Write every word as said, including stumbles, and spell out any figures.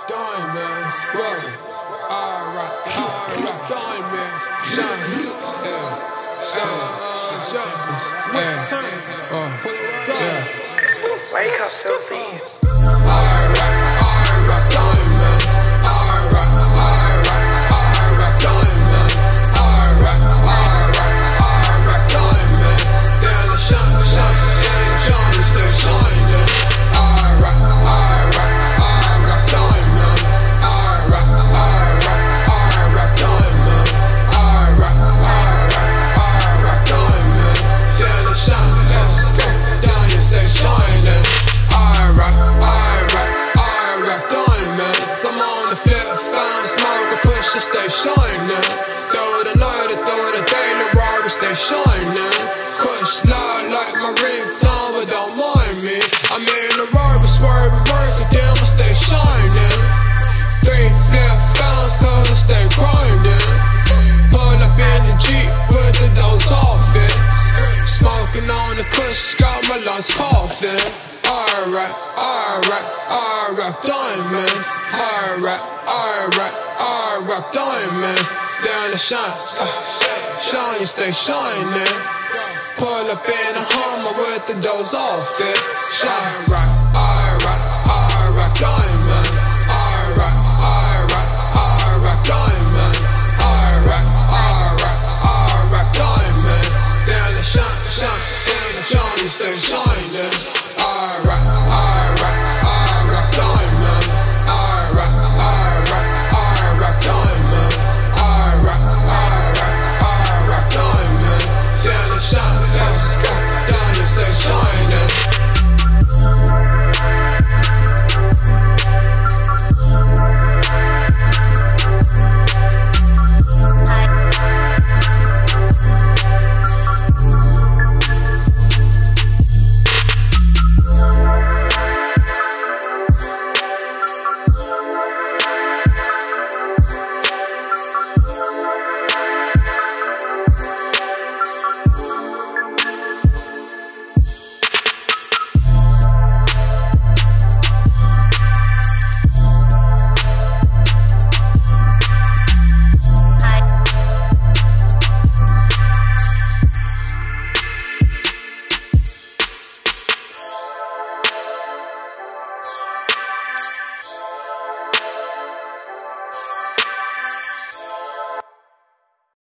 Diamonds, brother. Alright, alright, diamonds, shine, yeah, shine, shine, yeah, uh, yeah. Wake up, filthy. Alright, alright, diamonds. Alright, alright, alright, diamonds. Alright, alright, alright, diamonds. Down the shine, shine, shine, shine, still shining. Alright, alright, alright, diamonds. Alright, alright, alright, diamonds. Alright, alright, alright, diamonds. Down the shine, let's go. Down you stay shining. Alright, alright, alright, diamonds. I'm on the flip phone, smoke a push to stay shining. Through the night, through the day, the Rari stay shining. Kush loud like my ringtone, but don't mind me. I'm in the Rari, swerving, working, damn, I stay shining. Three flip phones, cause I stay grinding. Pull up in the Jeep with the doors off it. Smoking on the kush, got my lungs coughing. Alright, alright, alright, diamonds. Alright, alright, alright, diamonds. Down the shine, uh, shine, you stay shining. Pull up in a Hummer with the doors off it. Shine right.